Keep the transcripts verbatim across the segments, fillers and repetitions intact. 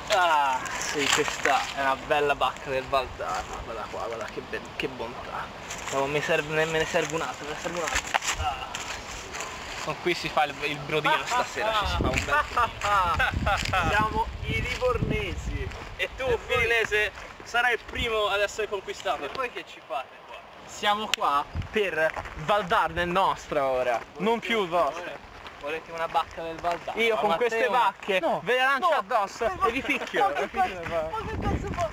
Ah, sì, questa è una bella bacca del Valdarno. Guarda qua, guarda che, che bontà. No, me, serve, me ne serve un'altra, me ne serve un'altra. Ah. Con qui si fa il, il brodino stasera, ci si fa un bel Siamo i livornesi. E tu, filinese, sarai il primo ad essere conquistato. E poi che ci fate qua? Siamo qua per Valdarno è nostra ora, non più vostra. Volete una bacca del Valdarno? Io con queste bacche no, ve le lancio no, addosso no, e vi picchio. Ma che cazzo fa?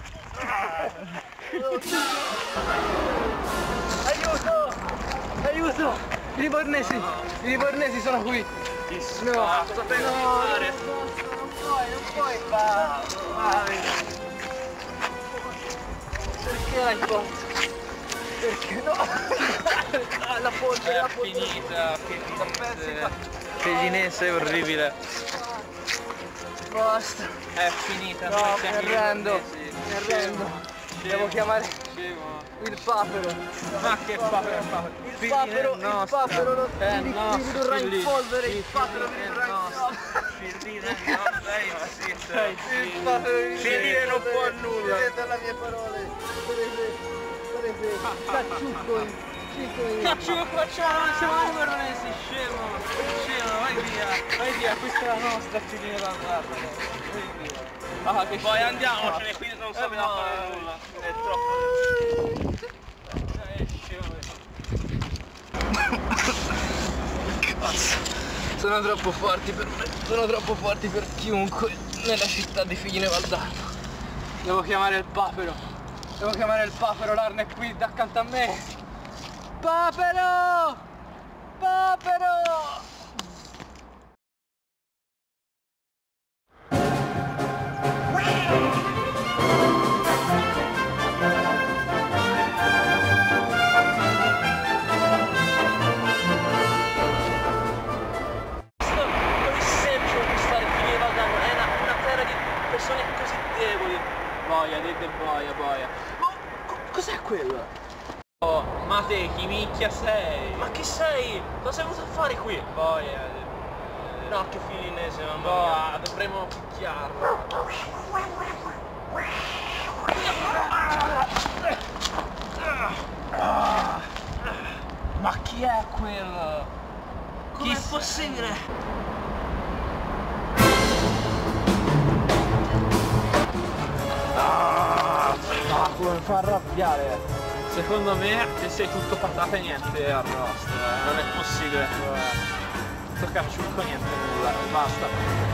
Aiuto! Aiuto! I livornesi! I livornesi sono qui! Ti no, cosa fai no, fare? Non puoi, non puoi fare! Perché l'hai fatto? Perché no? Ah, la fonte, è la fonte. Finita, finita. Felinese è orribile. Basta. È finita. No, mi arrendo. Mi arrendo. Devo chiamare scemo. Il papero. Ma che papero? Il papero, il papero lo eh, vi, no, vi ridurrà in polvere. Il papero vi ridurrà in polvere. Firdine no, dai, ma sì, dai. Il papero vi Firdine non può nulla. Vedete alle mie parole. Vedete, cacciuccoli. Cacciucco, facciamo, siamo livornesi, scemo, scemo, vai via, vai via, questa è la nostra figlia da guarda, vai via. Ah, che poi andiamocene, qui non sappiamo eh, fare nulla, è troppo. Eh, scemo. Cazzo, sono troppo forti per me, sono troppo forti per chiunque nella città di Figline Valdarno. Devo chiamare il papero, devo chiamare il papero, l'Arno è qui accanto a me. Papero! Papero! Così semplice conquistare Figline Valdarno, è una, una terra di persone così deboli. Boia, dite boia, boia. Ma cos'è quello? Oh, ma te chi minchia sei? Ma chi sei? Cosa hai voluto fare qui? Poi eh, no, che filinese, mamma mia. Dovremmo picchiarlo. Ma chi è quello? Com'è chi possibile? Ah, come fa arrabbiare. Secondo me se sei tutto patate niente arrosto, eh. Non è possibile. Tutto cacciucco niente nulla, basta.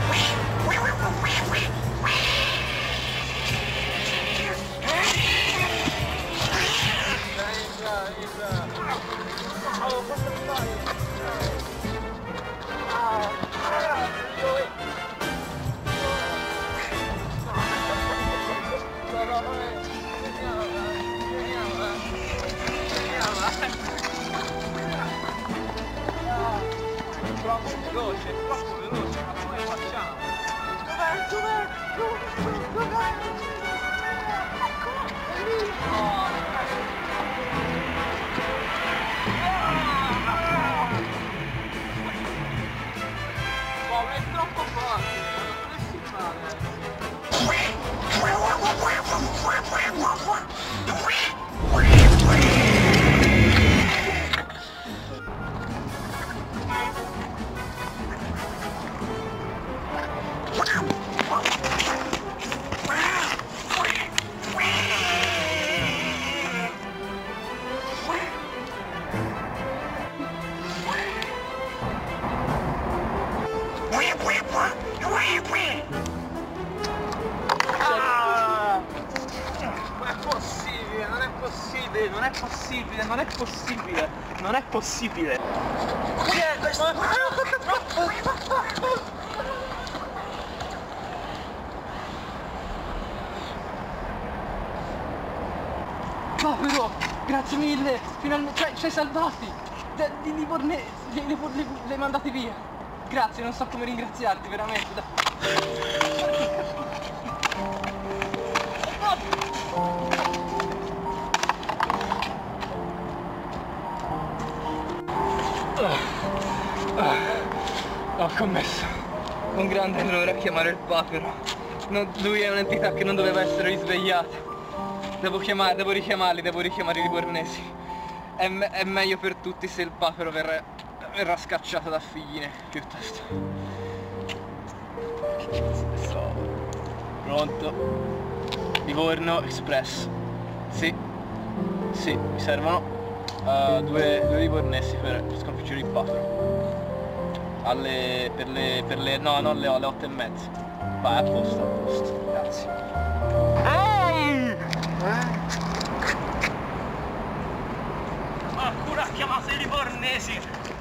Troppo veloce, troppo veloce, ma come facciamo? Dov'è? Dov'è? Dov'è? Dov'è? Oh, è troppo forte, non si fa. Non è possibile, non è possibile, non è possibile. Chi è questo? Papero, grazie mille, finalmente, cioè, ci hai salvati. Di Livornesi, li hai mandati via. Grazie, non so come ringraziarti, veramente. Ho commesso un grande errore a chiamare il papero. non, lui è un'entità che non doveva essere risvegliata. Devo chiamare, devo richiamarli, devo richiamare i livornesi. È, me è meglio per tutti se il papero verrà, verrà scacciato da Figline, piuttosto. Che cazzo ne so. Pronto? Livorno Express. Sì. Sì, mi servono uh, due, due livornesi per sconfiggere il papero. Alle... per le... per le... no, non le ho, alle otto e mezza. Vai, a posto, a posto, grazie. Ehi! Eh? Qualcuno ha chiamato i livornesi!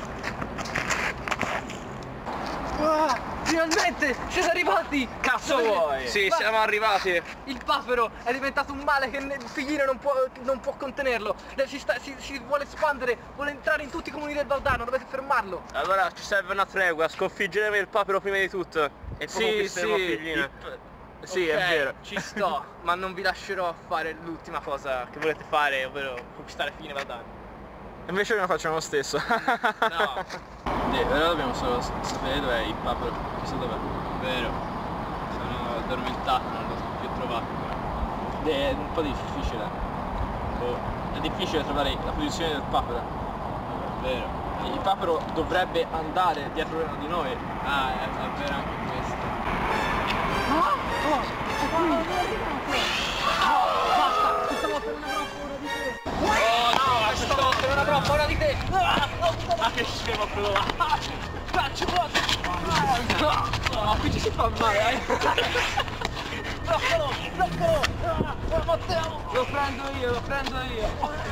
Ah, finalmente! Siete arrivati! Cazzo vuoi? Sì, Ma... siamo arrivati! Il papero è diventato un male che il Figlino non può, non può contenerlo! Si, sta, si, si vuole espandere, vuole entrare in tutti i comuni del Valdano, dovete fermarlo! Allora ci serve una tregua, sconfiggeremo il papero prima di tutto e poi sì, conquisteremo sì, Figline. Sì, okay, è vero. Ci sto, ma non vi lascerò fare l'ultima cosa che volete fare, ovvero conquistare Figline Valdano. Invece noi lo facciamo lo stesso. No. Eh, però dobbiamo solo sapere dov'è il papero. Chissà dov'è. Vero. Sono addormentato, non l'ho più trovato. È un po' difficile. Oh. È difficile trovare la posizione del papero. Vero. Il papero dovrebbe andare dietro di noi. Ah, è, è vero anche questo. Ah! Oh! È qui! Oh, basta! Questa volta non avrò paura di te! Oh no, questa volta non avrò paura di te! Ah, che scemo quello là! Faccio cosa! No, qui ci si fa male, eh! Bloccalo! Bloccalo! Ah, Matteo! Lo prendo io, lo prendo io!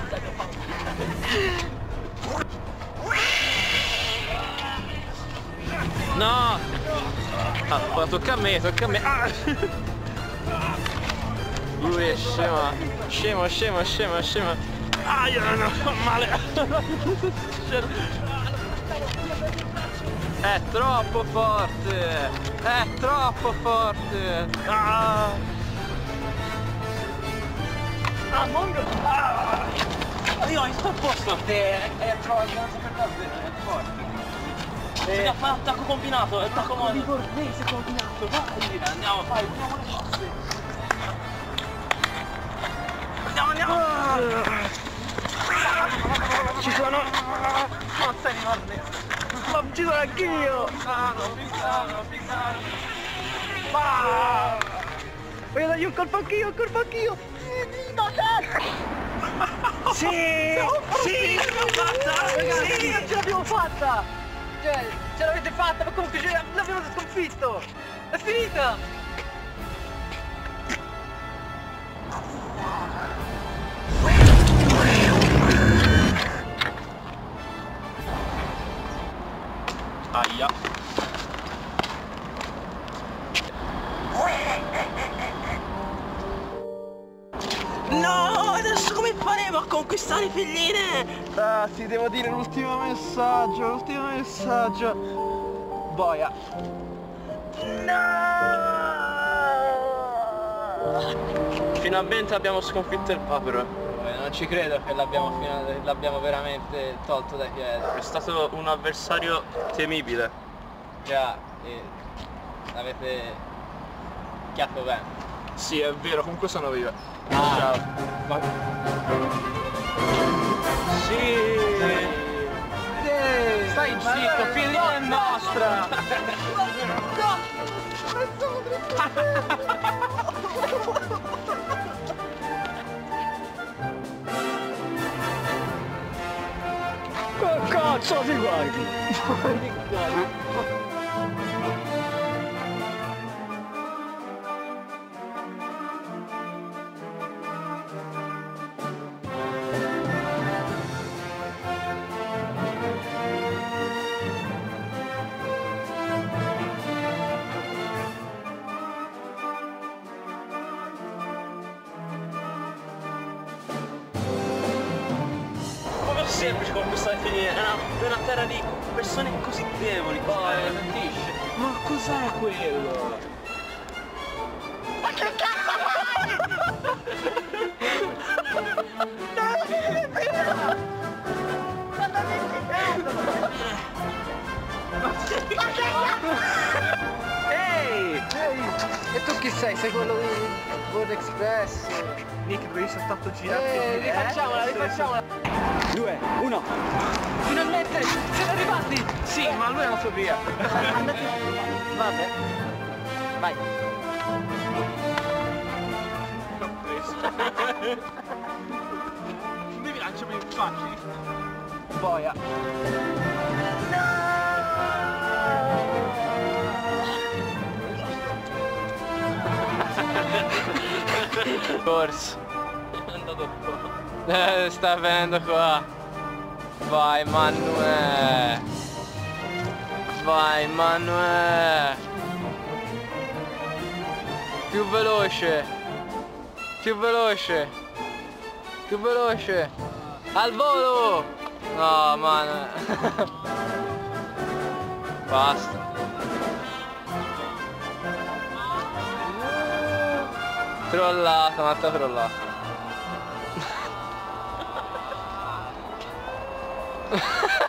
No! Ah, ora tocca a me, tocca a me! Ah. Lui è scemo! Scemo, scemo, scemo, scemo! Ah, io non ho male! È troppo forte! È troppo forte! Ah! Ah, Mongo! Ah! Io sto a posto! È, è forte, non so per davvero, è forte! Si fa attacco combinato, attacco modo! Livornese combinato, vai! Andiamo! Vai, andiamo alle fosse! Andiamo, andiamo! Ci sono! Non sei livornese! Ma ci sono anch'io! Pizzano, pizzano, pizzano! Ah! Voglio dargli un colpo anch'io, un colpo anch'io! Sì! Sì! L'abbiamo fatta! Sì, non ce l'abbiamo fatta! Cioè, ce l'avete fatta, ma comunque ce l'abbiamo sconfitto! È finita! Aia! No! Adesso come faremo a conquistare Figline? Ah, sì, devo dire l'ultimo messaggio, l'ultimo messaggio. Boia. No! Finalmente abbiamo sconfitto il papero. Eh, non ci credo che l'abbiamo veramente tolto dai piedi. È stato un avversario temibile. Già, e l'avete chiappato bene. Sì, è vero, comunque sono viva. Ah. Ciao. Ma... Sì! Sì. Stai zitto, Figline è nostra! Che cazzo ti guardi? Come è semplice conquistare Figline? È una, è una terra di persone così deboli. Poi, Eh, capisci? Ma cos'è quello? Ma che cazzo Ehi! Ehi! E E tu chi sei? Sei quello di World Express? Nick, dovevi soltanto girare. Eh, rifacciamola, rifacciamola. Due, uno. Finalmente, siete arrivati! Sì, ma lui non so via. Vabbè. Vai. L'ho preso. Mi lancio più facili. Boia. Corso. È andato qua. Eh, sta venendo qua. Vai Manuè. Vai Manuè. Più veloce. Più veloce. Più veloce. Al volo. No, Manuè. Basta. Trollata, un'altra trollata.